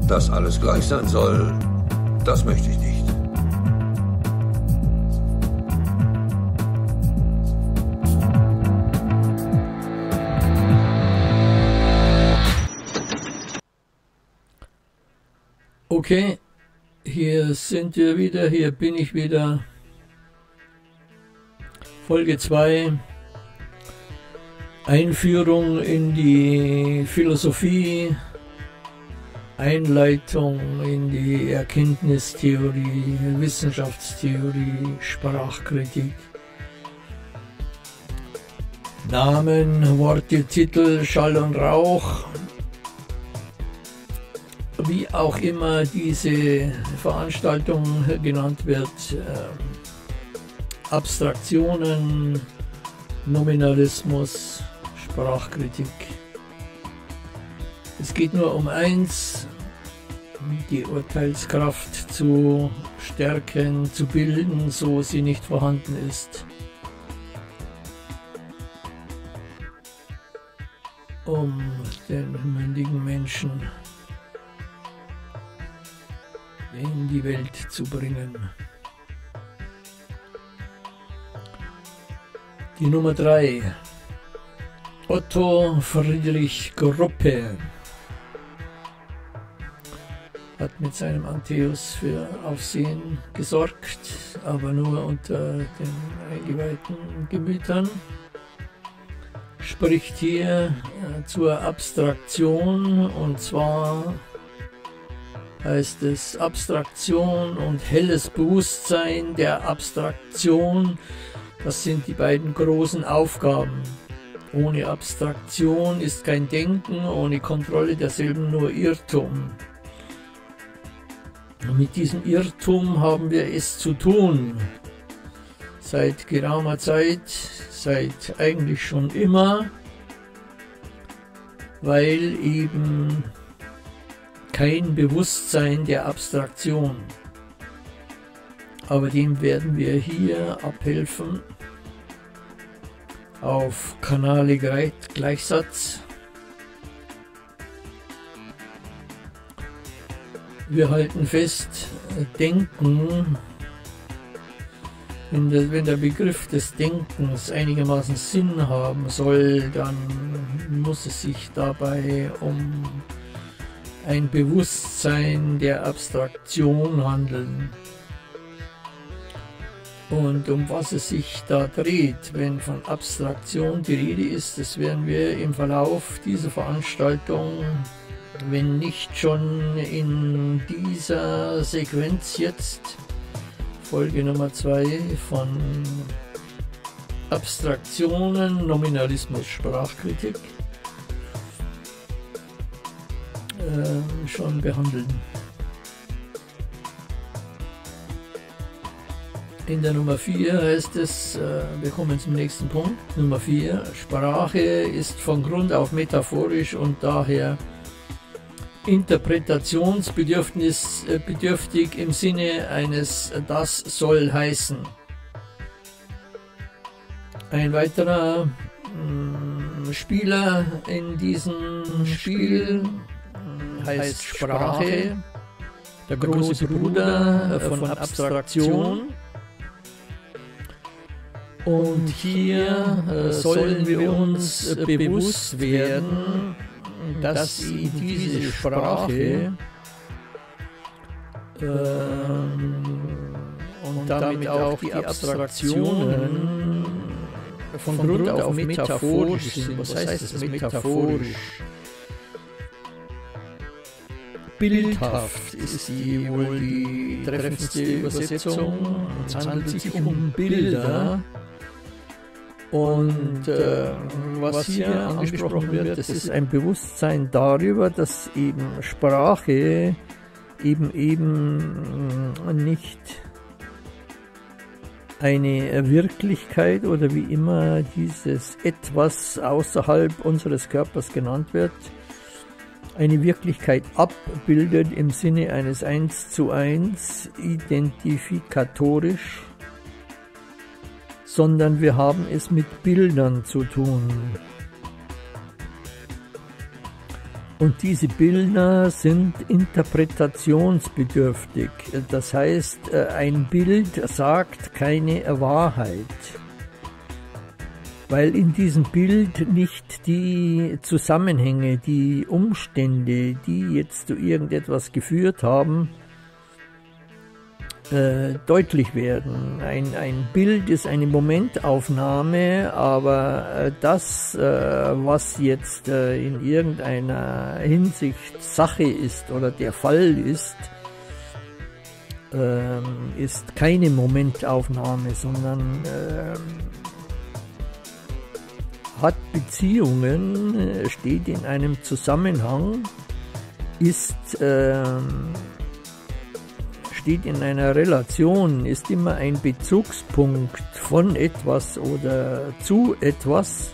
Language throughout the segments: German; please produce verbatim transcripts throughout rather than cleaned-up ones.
Dass alles gleich sein soll, das möchte ich nicht. Okay, hier sind wir wieder, hier bin ich wieder. Folge zwei. Einführung in die Philosophie, Einleitung in die Erkenntnistheorie, Wissenschaftstheorie, Sprachkritik. Namen, Worte, Titel, Schall und Rauch. Wie auch immer diese Veranstaltung genannt wird, äh, Abstraktionen, Nominalismus, Sprachkritik. Es geht nur um eins, die Urteilskraft zu stärken, zu bilden, so sie nicht vorhanden ist. Um den mündigen Menschen in die Welt zu bringen. Die Nummer drei. Otto Friedrich Gruppe hat mit seinem Antheus für Aufsehen gesorgt, aber nur unter den eingeweihten Gemütern. Spricht hier zur Abstraktion, und zwar heißt es Abstraktion und helles Bewusstsein der Abstraktion. Das sind die beiden großen Aufgaben. Ohne Abstraktion ist kein Denken, ohne Kontrolle derselben nur Irrtum. Und mit diesem Irrtum haben wir es zu tun. Seit geraumer Zeit, seit eigentlich schon immer, weil eben kein Bewusstsein der Abstraktion. Aber dem werden wir hier abhelfen auf Kanale Gleichsatz. Wir halten fest, Denken, wenn der, wenn der Begriff des Denkens einigermaßen Sinn haben soll, dann muss es sich dabei um ein Bewusstsein der Abstraktion handeln. Und um was es sich da dreht, wenn von Abstraktion die Rede ist, das werden wir im Verlauf dieser Veranstaltung, wenn nicht schon in dieser Sequenz jetzt, Folge Nummer zwei von Abstraktionen, Nominalismus, Sprachkritik, äh, schon behandeln. In der Nummer vier heißt es, äh, wir kommen zum nächsten Punkt, Nummer vier, Sprache ist von Grund auf metaphorisch und daher interpretationsbedürftig äh, bedürftig im Sinne eines das soll heißen. Ein weiterer mh, Spieler in diesem Spiel mh, heißt Sprache, der große Bruder von Abstraktion. Und hier äh, sollen wir uns äh, bewusst werden, dass diese Sprache äh, und damit auch die Abstraktionen von Grund auf metaphorisch sind. Was heißt das metaphorisch? Bildhaft ist die wohl die treffendste Übersetzung. Es handelt sich um Bilder. Und äh, was hier angesprochen wird, das ist ein Bewusstsein darüber, dass eben Sprache eben eben nicht eine Wirklichkeit oder wie immer dieses Etwas außerhalb unseres Körpers genannt wird, eine Wirklichkeit abbildet im Sinne eines eins zu eins identifikatorisch, sondern wir haben es mit Bildern zu tun. Und diese Bilder sind interpretationsbedürftig. Das heißt, ein Bild sagt keine Wahrheit, weil in diesem Bild nicht die Zusammenhänge, die Umstände, die jetzt zu irgendetwas geführt haben, äh, deutlich werden. Ein, ein Bild ist eine Momentaufnahme, aber äh, das, äh, was jetzt äh, in irgendeiner Hinsicht Sache ist oder der Fall ist, äh, ist keine Momentaufnahme, sondern äh, hat Beziehungen, steht in einem Zusammenhang, ist äh, steht in einer Relation, ist immer ein Bezugspunkt von etwas oder zu etwas.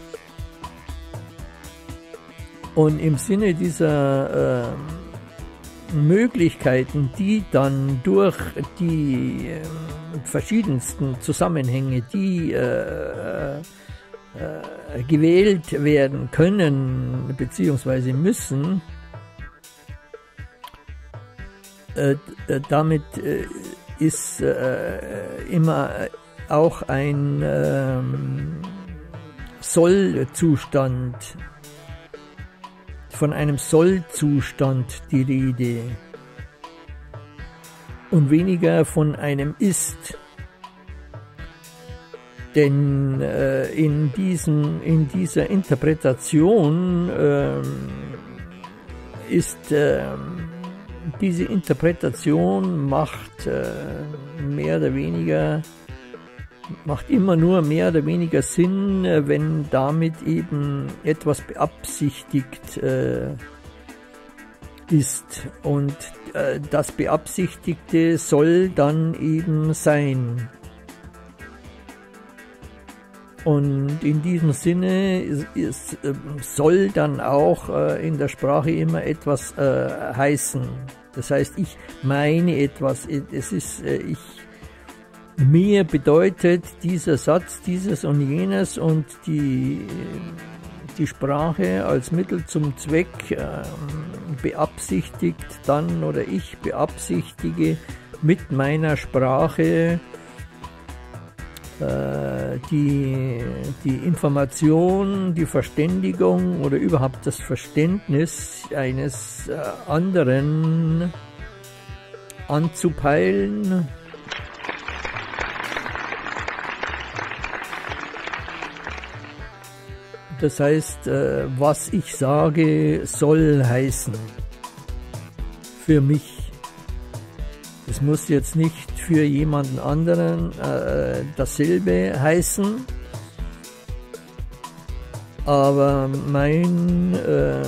Und im Sinne dieser äh, Möglichkeiten, die dann durch die äh, verschiedensten Zusammenhänge, die äh, äh, gewählt werden können bzw. müssen, Äh, damit äh, ist äh, immer auch ein äh, Soll-Zustand, von einem Soll-Zustand die Rede und weniger von einem Ist. Denn äh, in, diesem, in dieser Interpretation äh, ist äh, diese Interpretation macht äh, mehr oder weniger, macht immer nur mehr oder weniger Sinn, äh, wenn damit eben etwas beabsichtigt äh, ist. Und äh, das Beabsichtigte soll dann eben sein. Und in diesem Sinne ist, ist, soll dann auch äh, in der Sprache immer etwas äh, heißen. Das heißt, ich meine etwas. Es ist, äh, ich, mir bedeutet dieser Satz dieses und jenes, und die, die Sprache als Mittel zum Zweck äh, beabsichtigt dann, oder ich beabsichtige mit meiner Sprache Die, die Information, die Verständigung oder überhaupt das Verständnis eines anderen anzupeilen. Das heißt, was ich sage, soll heißen für mich. Es muss jetzt nicht für jemanden anderen äh, dasselbe heißen, aber mein äh,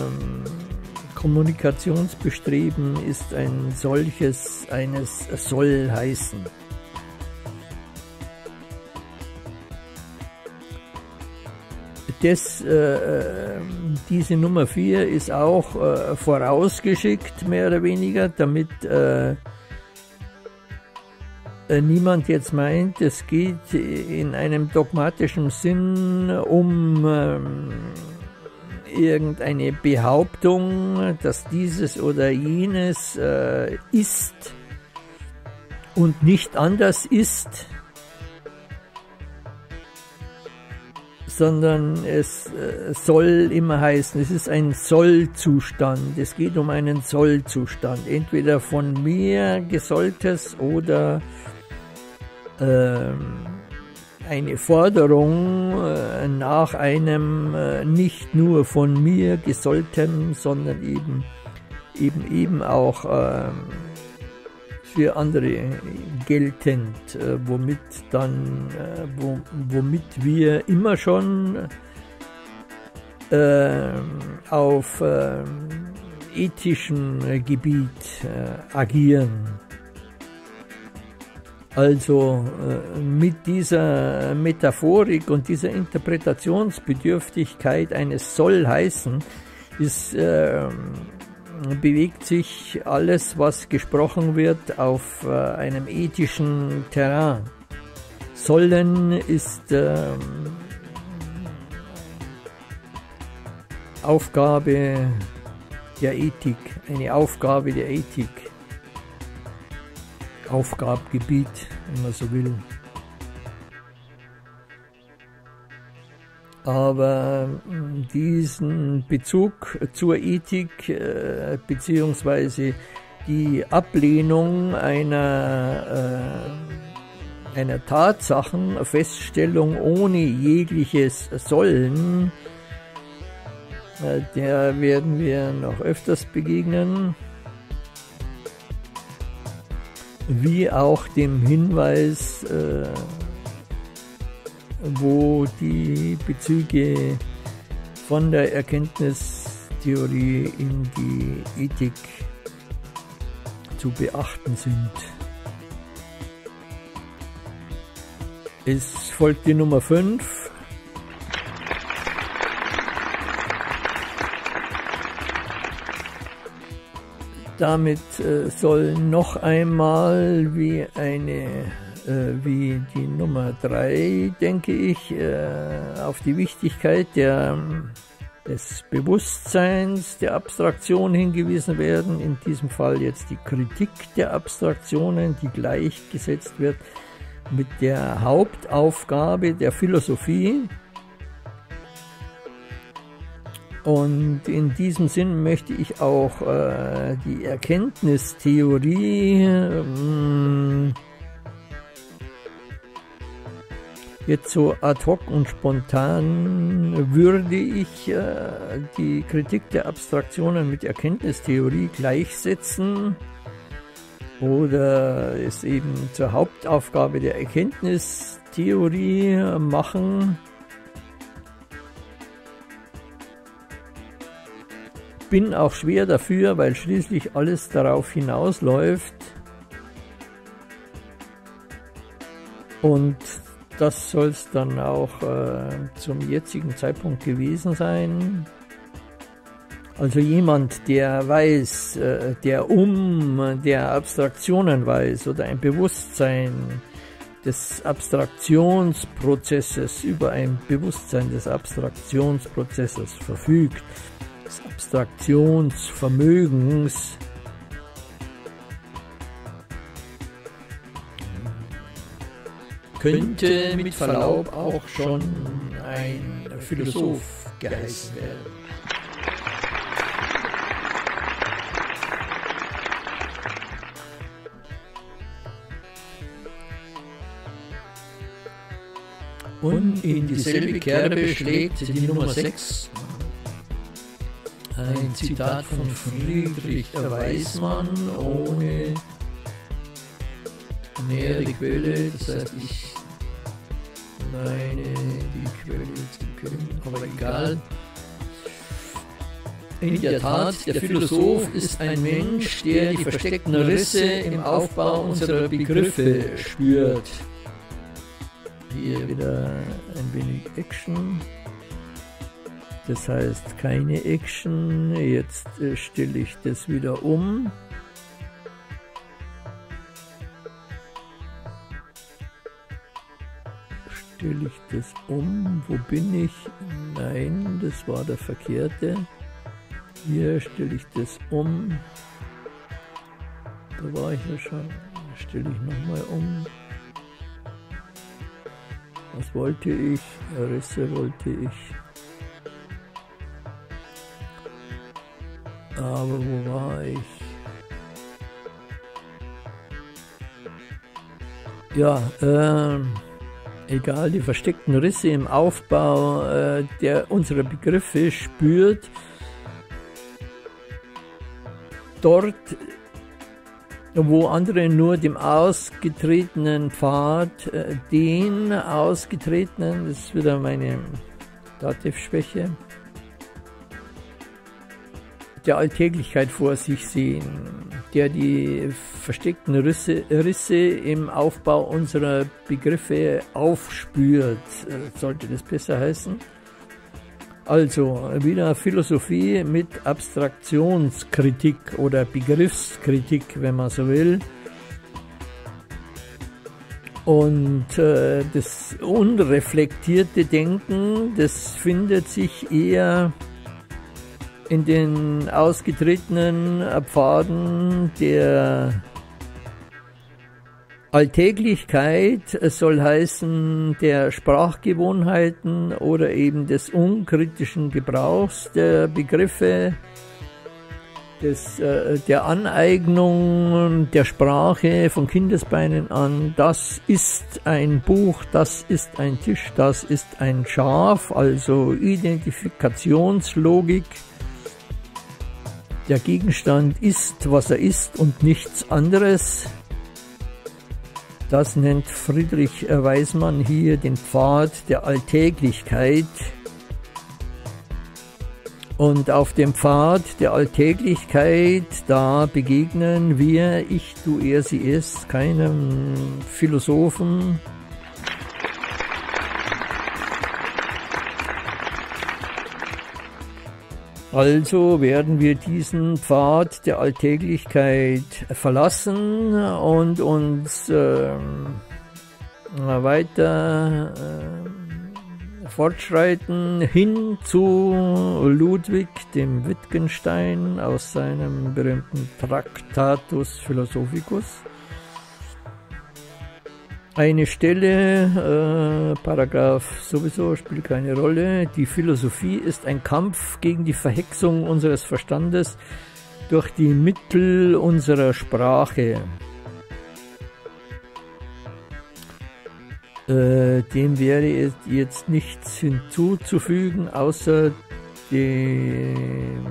Kommunikationsbestreben ist ein solches, eines soll heißen. Das, äh, diese Nummer vier ist auch äh, vorausgeschickt, mehr oder weniger, damit äh, niemand jetzt meint, es geht in einem dogmatischen Sinn um ähm, irgendeine Behauptung, dass dieses oder jenes äh, ist und nicht anders ist, sondern es äh, soll immer heißen, es ist ein Sollzustand, es geht um einen Sollzustand, entweder von mir gesolltes oder eine Forderung nach einem nicht nur von mir gesollten, sondern eben eben eben auch für andere geltend, womit dann womit wir immer schon auf ethischem Gebiet agieren. Also äh, mit dieser Metaphorik und dieser Interpretationsbedürftigkeit eines soll heißen, ist, äh, bewegt sich alles, was gesprochen wird, auf äh, einem ethischen Terrain. Sollen ist äh, Aufgabe der Ethik, eine Aufgabe der Ethik, Aufgabengebiet, wenn man so will. Aber diesen Bezug zur Ethik äh, beziehungsweise die Ablehnung einer, äh, einer Tatsachenfeststellung ohne jegliches Sollen, äh, der werden wir noch öfters begegnen, wie auch dem Hinweis, äh, wo die Bezüge von der Erkenntnistheorie in die Ethik zu beachten sind. Es folgt die Nummer fünf. Damit äh, soll noch einmal wie eine wie die Nummer drei, denke ich, auf die Wichtigkeit der, des Bewusstseins, der Abstraktion hingewiesen werden. In diesem Fall jetzt die Kritik der Abstraktionen, die gleichgesetzt wird mit der Hauptaufgabe der Philosophie. Und in diesem Sinn möchte ich auch äh, die Erkenntnistheorie mh, jetzt so ad hoc und spontan würde ich äh, die Kritik der Abstraktionen mit Erkenntnistheorie gleichsetzen oder es eben zur Hauptaufgabe der Erkenntnistheorie machen. Bin auch schwer dafür, weil schließlich alles darauf hinausläuft und das soll es dann auch äh, zum jetzigen Zeitpunkt gewesen sein. Also jemand, der weiß, äh, der um der Abstraktionen weiß oder ein Bewusstsein des Abstraktionsprozesses, über ein Bewusstsein des Abstraktionsprozesses verfügt, des Abstraktionsvermögens, könnte mit Verlaub auch schon ein Philosoph geheißen werden. Und in dieselbe Kerbe schlägt die Nummer sechs. Ein Zitat von Friedrich Waismann ohne nähere Quelle, das heißt, ich meine die Quelle zu können, aber egal. In der Tat, der Philosoph ist ein Mensch, der die versteckten Risse im Aufbau unserer Begriffe spürt. Hier wieder ein wenig Action. Das heißt keine Action. Jetzt äh, stelle ich das wieder um. Stelle ich das um? Wo bin ich? Nein, das war der verkehrte. Hier stelle ich das um. Da war ich ja schon. Stelle ich nochmal um. Was wollte ich? Risse wollte ich. Aber wo war ich? Ja, ähm, egal, die versteckten Risse im Aufbau äh, der unserer Begriffe spürt. Dort, wo andere nur dem ausgetretenen Pfad, äh, den ausgetretenen, das ist wieder meine Dativschwäche, der Alltäglichkeit vor sich sehen, der die versteckten Risse, Risse im Aufbau unserer Begriffe aufspürt, sollte das besser heißen. Also wieder Philosophie mit Abstraktionskritik oder Begriffskritik, wenn man so will. Und äh, das unreflektierte Denken, das findet sich eher in den ausgetretenen Pfaden der Alltäglichkeit, es soll heißen der Sprachgewohnheiten oder eben des unkritischen Gebrauchs der Begriffe, des, äh, der Aneignung der Sprache von Kindesbeinen an. Das ist ein Buch, das ist ein Tisch, das ist ein Schaf, also Identifikationslogik. Der Gegenstand ist, was er ist und nichts anderes. Das nennt Friedrich Waismann hier den Pfad der Alltäglichkeit. Und auf dem Pfad der Alltäglichkeit, da begegnen wir, ich, du, er, sie, es, keinem Philosophen. Also werden wir diesen Pfad der Alltäglichkeit verlassen und uns äh, weiter äh, fortschreiten hin zu Ludwig dem Wittgenstein aus seinem berühmten Tractatus Philosophicus. Eine Stelle, äh, Paragraph sowieso, spielt keine Rolle. Die Philosophie ist ein Kampf gegen die Verhexung unseres Verstandes durch die Mittel unserer Sprache. Äh, dem wäre jetzt nichts hinzuzufügen, außer dem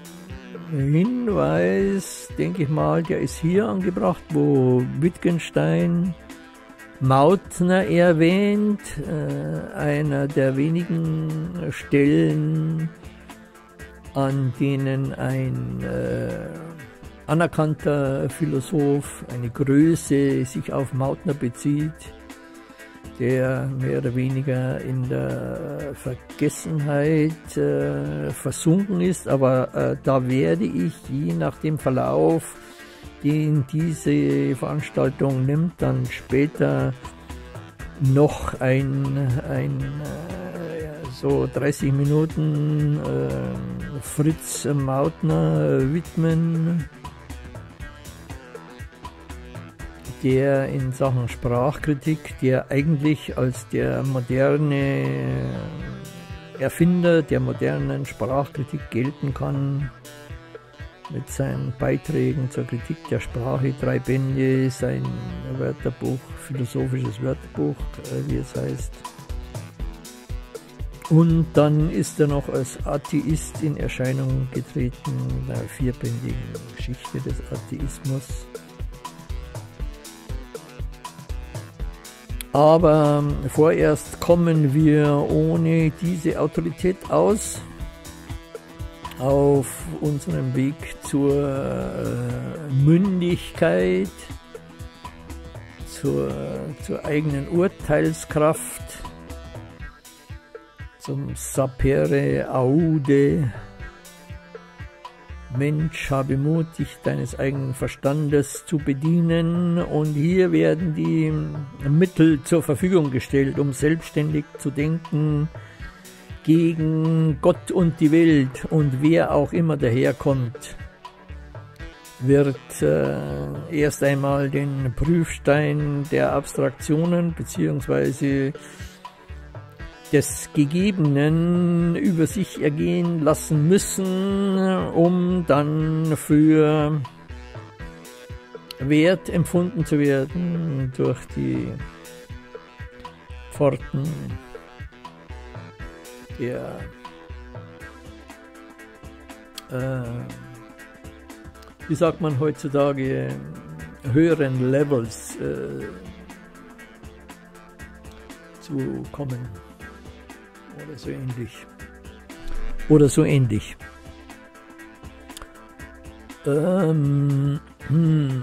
Hinweis, denke ich mal, der ist hier angebracht, wo Wittgenstein Mautner erwähnt, äh, einer der wenigen Stellen, an denen ein äh, anerkannter Philosoph, eine Größe, sich auf Mautner bezieht, der mehr oder weniger in der Vergessenheit äh, versunken ist, aber äh, da werde ich je nach dem Verlauf, den diese Veranstaltung nimmt, dann später noch ein, ein äh, so dreißig Minuten äh, Fritz Mautner widmen, der in Sachen Sprachkritik, der eigentlich als der moderne Erfinder der modernen Sprachkritik gelten kann, mit seinen Beiträgen zur Kritik der Sprache, drei Bände, sein Wörterbuch, philosophisches Wörterbuch, wie es heißt. Und dann ist er noch als Atheist in Erscheinung getreten, in der vierbändigen Geschichte des Atheismus. Aber vorerst kommen wir ohne diese Autorität aus, auf unserem Weg zur äh, Mündigkeit, zur, zur eigenen Urteilskraft, zum Sapere Aude. Mensch, habe Mut, dich deines eigenen Verstandes zu bedienen. Und hier werden die Mittel zur Verfügung gestellt, um selbstständig zu denken, gegen Gott und die Welt, und wer auch immer daherkommt, wird äh, erst einmal den Prüfstein der Abstraktionen bzw. des Gegebenen über sich ergehen lassen müssen, um dann für wert empfunden zu werden durch die Pforten der äh, wie sagt man heutzutage, höheren Levels äh, zu kommen oder so ähnlich oder so ähnlich. Ähm, hm,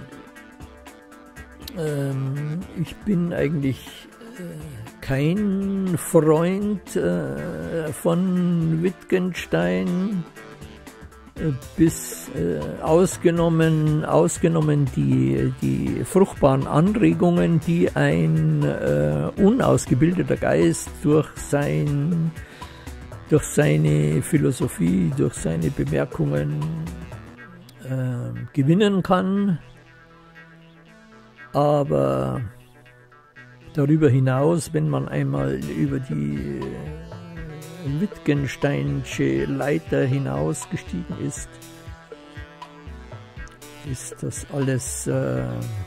ähm, ich bin eigentlich äh, kein Freund äh, von Wittgenstein, äh, bis äh, ausgenommen, ausgenommen die, die fruchtbaren Anregungen, die ein äh, unausgebildeter Geist durch sein durch seine Philosophie, durch seine Bemerkungen äh, gewinnen kann. Aber darüber hinaus, wenn man einmal über die Wittgensteinsche Leiter hinausgestiegen ist, ist das alles äh,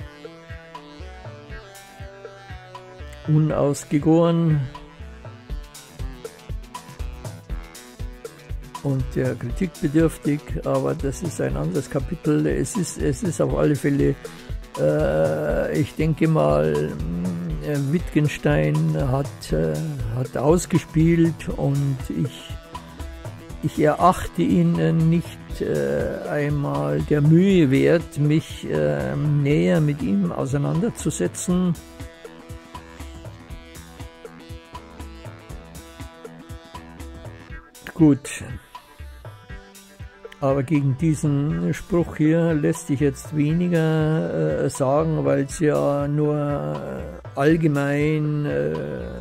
unausgegoren und der Kritik bedürftig, aber das ist ein anderes Kapitel. Es ist, es ist auf alle Fälle, äh, ich denke mal, Wittgenstein hat, äh, hat ausgespielt und ich, ich erachte ihn nicht äh, einmal der Mühe wert, mich äh, näher mit ihm auseinanderzusetzen. Gut, aber gegen diesen Spruch hier lässt sich jetzt weniger äh, sagen, weil es ja nur äh, allgemein äh,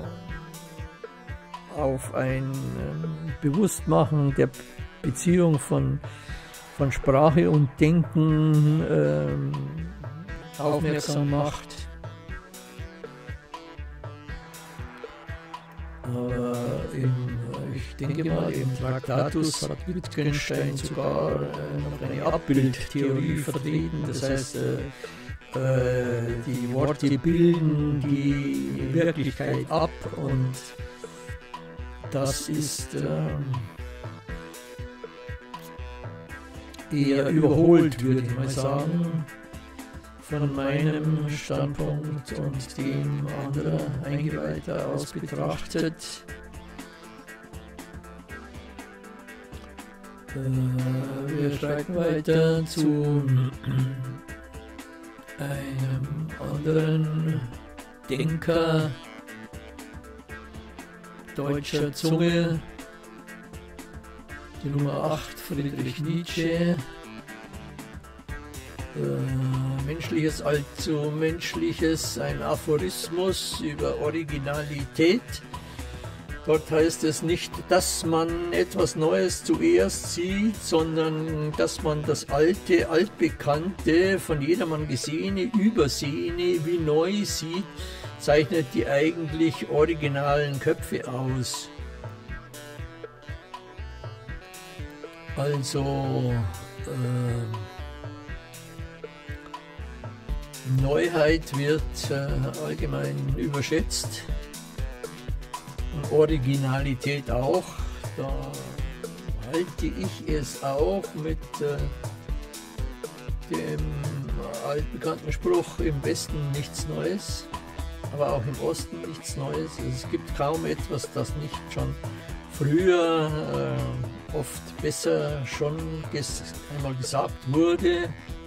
auf ein äh, Bewusstmachen der Beziehung von, von Sprache und Denken äh, aufmerksam macht. Aber im, ich denke mal, im Traktatus hat Wittgenstein sogar äh, noch eine Abbildtheorie vertreten. Das heißt, äh, äh, die Worte bilden die Wirklichkeit ab und das ist äh, eher überholt, würde ich mal sagen, von meinem Standpunkt und dem anderer Eingeweihter aus betrachtet. Äh, wir schreiten weiter zu einem anderen Denker deutscher Zunge, die Nummer acht, Friedrich Nietzsche. Äh, Menschliches allzu Menschliches, ein Aphorismus über Originalität. Dort heißt es nicht, dass man etwas Neues zuerst sieht, sondern dass man das Alte, Altbekannte, von jedermann Gesehene, Übersehene wie neu sieht, zeichnet die eigentlich originalen Köpfe aus. Also äh, Neuheit wird äh, allgemein überschätzt und Originalität auch. Da halte ich es auch mit äh, dem altbekannten Spruch, im Westen nichts Neues, aber auch im Osten nichts Neues. Also es gibt kaum etwas, das nicht schon früher äh, oft besser schon ges einmal gesagt wurde.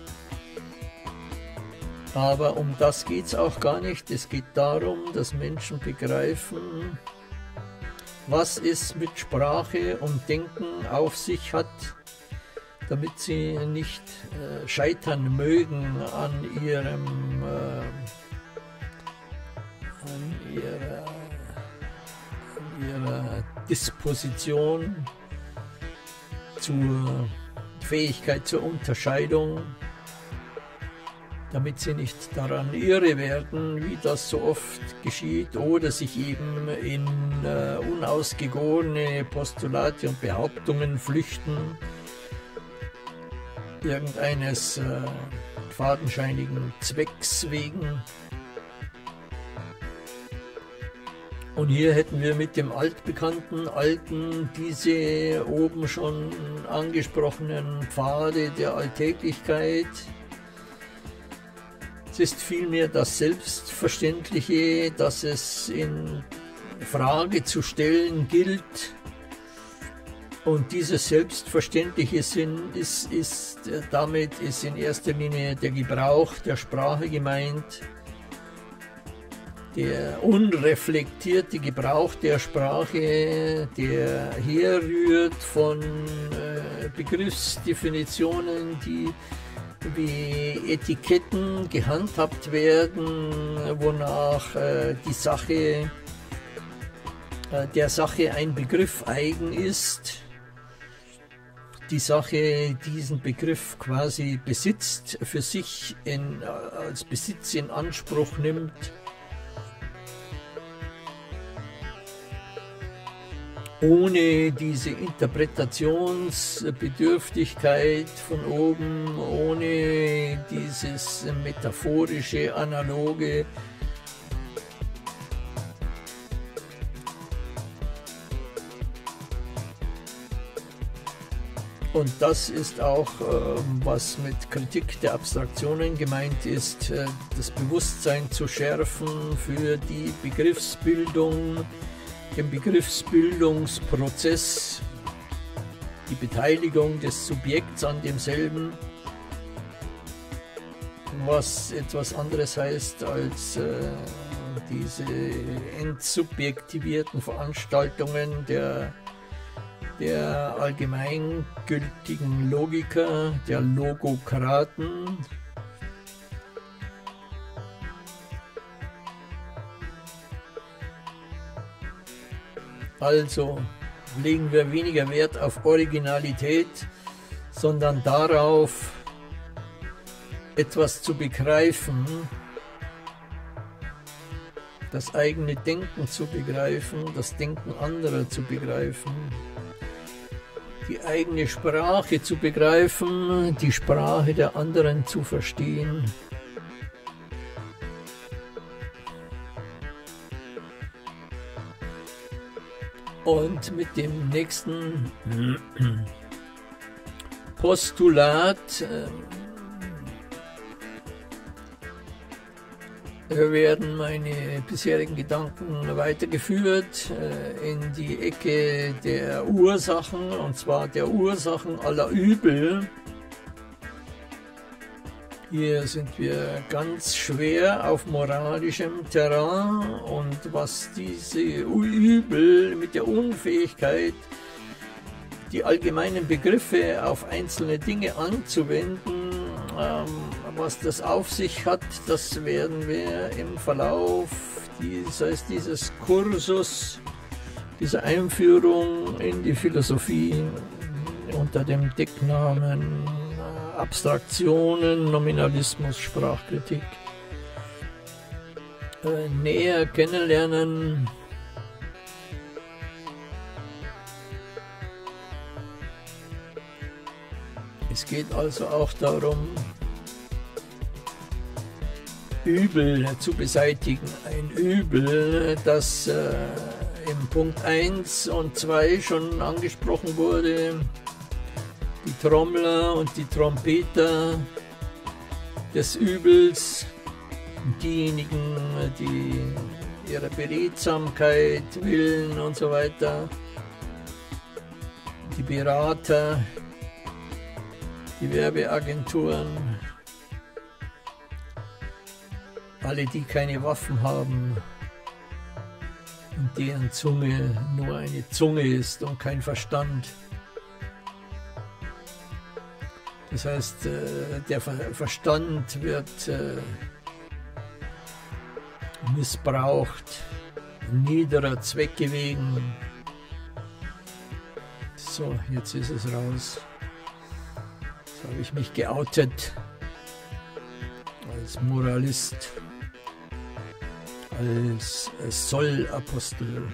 Aber um das geht es auch gar nicht. Es geht darum, dass Menschen begreifen, was es mit Sprache und Denken auf sich hat, damit sie nicht äh, scheitern mögen an ihrem äh, an ihrer, an ihrer Disposition zur Fähigkeit zur Unterscheidung, damit sie nicht daran irre werden, wie das so oft geschieht, oder sich eben in äh, unausgegorene Postulate und Behauptungen flüchten, irgendeines äh, fadenscheinigen Zwecks wegen. Und hier hätten wir mit dem altbekannten, alten, diese oben schon angesprochenen Pfade der Alltäglichkeit. Es ist vielmehr das Selbstverständliche, das es in Frage zu stellen gilt. Und dieses selbstverständliche Sinn ist, ist, damit ist in erster Linie der Gebrauch der Sprache gemeint, der unreflektierte Gebrauch der Sprache, der herrührt von äh, Begriffsdefinitionen, die wie Etiketten gehandhabt werden, wonach äh, die Sache äh, der Sache ein Begriff eigen ist, die Sache diesen Begriff quasi besitzt, für sich in, als Besitz in Anspruch nimmt. Ohne diese Interpretationsbedürftigkeit von oben, ohne dieses metaphorische, analoge, und das ist auch, was mit Kritik der Abstraktionen gemeint ist, das Bewusstsein zu schärfen für die Begriffsbildung, den Begriffsbildungsprozess, die Beteiligung des Subjekts an demselben, was etwas anderes heißt als äh, diese entsubjektivierten Veranstaltungen der, der allgemeingültigen Logiker, der Logokraten. Also legen wir weniger Wert auf Originalität, sondern darauf, etwas zu begreifen, das eigene Denken zu begreifen, das Denken anderer zu begreifen, die eigene Sprache zu begreifen, die Sprache der anderen zu verstehen. Und mit dem nächsten Postulat äh, werden meine bisherigen Gedanken weitergeführt äh, in die Ecke der Ursachen, und zwar der Ursachen aller Übel. Hier sind wir ganz schwer auf moralischem Terrain, und was diese Übel mit der Unfähigkeit, die allgemeinen Begriffe auf einzelne Dinge anzuwenden, ähm, was das auf sich hat, das werden wir im Verlauf dieses, dieses Kursus, dieser Einführung in die Philosophie unter dem Decknamen Abstraktionen, Nominalismus, Sprachkritik äh, näher kennenlernen. Es geht also auch darum, Übel zu beseitigen. Ein Übel, das äh, im Punkt eins und zwei schon angesprochen wurde. Die Trommler und die Trompeter des Übels, diejenigen, die ihrer Beredsamkeit willen und so weiter, die Berater, die Werbeagenturen, alle, die keine Waffen haben und deren Zunge nur eine Zunge ist und kein Verstand. Das heißt, der Verstand wird missbraucht, niederer Zwecke wegen. So, jetzt ist es raus. Jetzt habe ich mich geoutet als Moralist, als Sollapostel.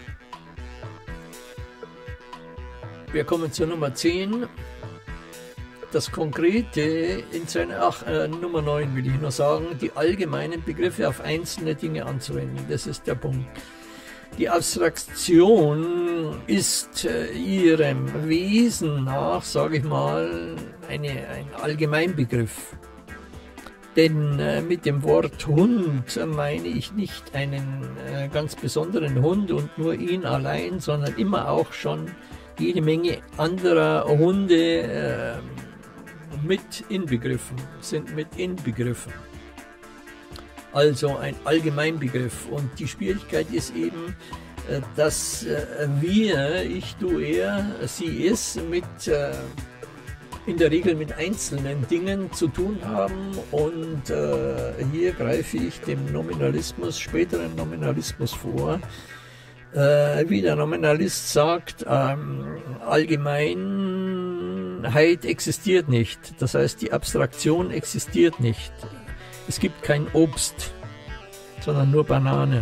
Wir kommen zur Nummer zehn. Das Konkrete in seiner, ach, äh, Nummer neun will ich noch sagen, die allgemeinen Begriffe auf einzelne Dinge anzuwenden. Das ist der Punkt. Die Abstraktion ist äh, ihrem Wesen nach, sage ich mal, eine, ein Allgemeinbegriff. Denn äh, mit dem Wort Hund meine ich nicht einen äh, ganz besonderen Hund und nur ihn allein, sondern immer auch schon jede Menge anderer Hunde äh, mit inbegriffen, sind mit inbegriffen. Also ein Allgemeinbegriff. Und die Schwierigkeit ist eben, dass wir, ich, du, er, sie, es, mit, in der Regel mit einzelnen Dingen zu tun haben. Und hier greife ich dem Nominalismus, späteren Nominalismus vor, Äh, wie der Nominalist sagt, ähm, Allgemeinheit existiert nicht. Das heißt, die Abstraktion existiert nicht. Es gibt kein Obst, sondern nur Bananen.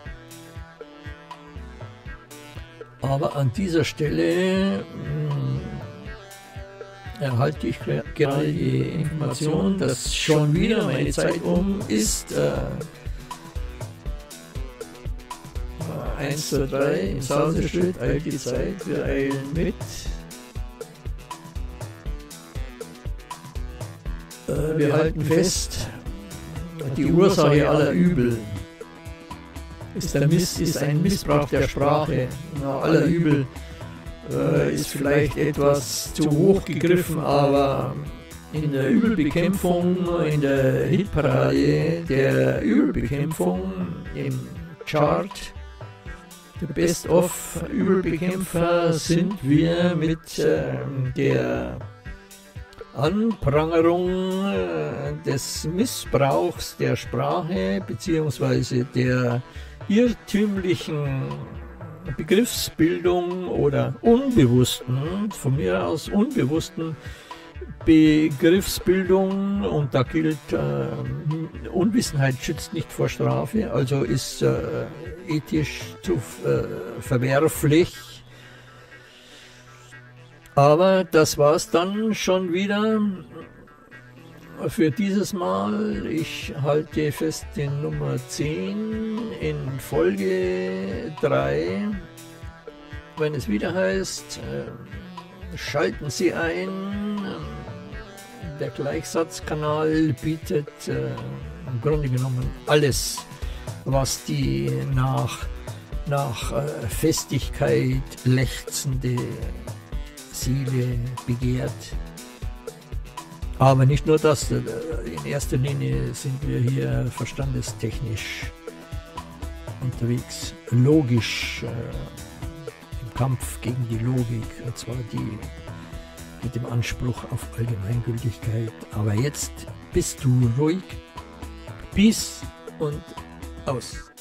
Aber an dieser Stelle mh, erhalte ich gerade die Information, dass schon wieder meine Zeit um ist. Äh, eins, zwei, drei, im Sauseschritt eilt die Zeit, wir eilen mit. Äh, wir halten fest, die Ursache aller Übel ist, der Miss, ist ein Missbrauch der Sprache. Na, aller Übel äh, ist vielleicht etwas zu hoch gegriffen, aber in der Übelbekämpfung, in der Hitparade der Übelbekämpfung im Chart der Best-of-Übelbekämpfer sind wir mit äh, der Anprangerung äh, des Missbrauchs der Sprache bzw. der irrtümlichen Begriffsbildung oder unbewussten, von mir aus unbewussten Begriffsbildung, und da gilt, äh, Unwissenheit schützt nicht vor Strafe, also ist äh, ethisch zu äh, verwerflich. Aber das war es dann schon wieder für dieses Mal. Ich halte fest die Nummer zehn in Folge drei, wenn es wieder heißt, äh, schalten Sie ein. Der Gleichsatzkanal bietet äh, im Grunde genommen alles, was die nach, nach äh, Festigkeit lechzende Seele begehrt. Aber nicht nur das, in erster Linie sind wir hier verstandestechnisch unterwegs, logisch, äh, im Kampf gegen die Logik, und zwar die mit dem Anspruch auf Allgemeingültigkeit. Aber jetzt bist du ruhig. Peace und aus.